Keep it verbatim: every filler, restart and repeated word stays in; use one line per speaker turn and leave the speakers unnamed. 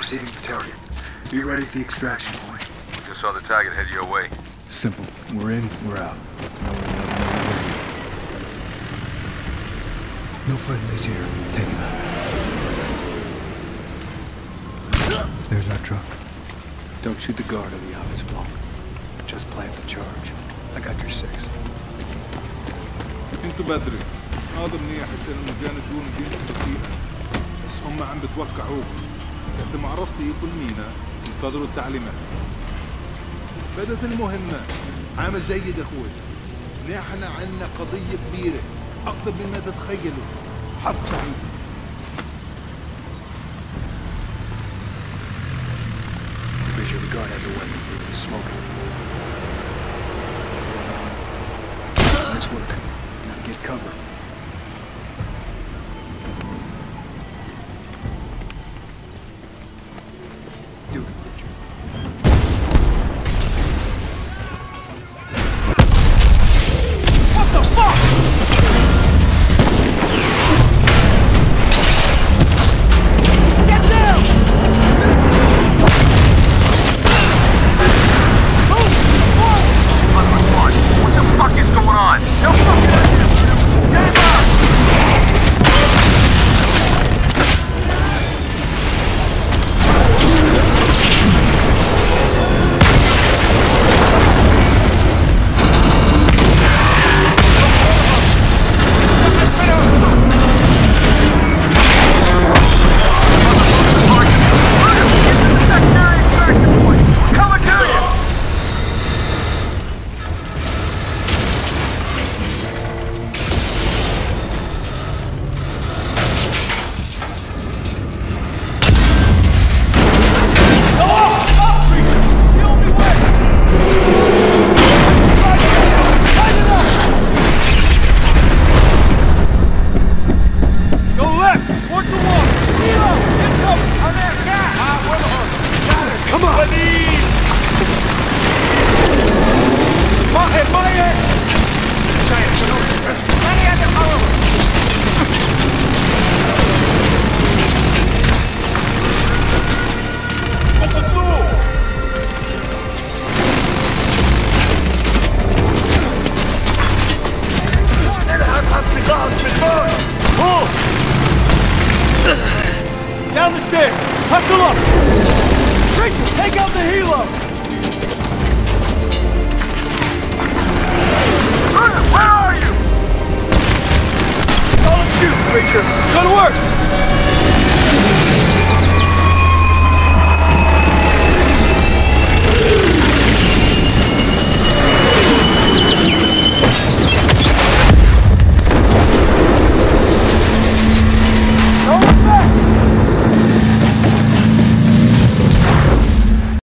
receiving the target. Be ready at the extraction point.
Just saw the target head your way.
Simple. We're in, we're out. No friendlies here. Take him out. There's our truck. Don't shoot the guard on the obvious flank. Just plant the charge. I got your six.
انتوا بدري. هذا منيح عشان المجاندون بيمشوا دقيقة. بس هم عم بتوقعوكم. قدموا على الرصيف والمينا انتظروا التعليمات. بدت المهمة. عامل جيد اخوي. نحن عنا قضية كبيرة. أكثر مما تتخيلوا. حظ سعيد.
Pretty sure the guard has a weapon. Smoking. Nice work. Now get cover. Do it, Richard.
What the fuck? Get down!
What the fuck is going on? No fucking idea! Stand up!
Down the stairs! Hustle up! Rachel, take out the helo!
Where are you?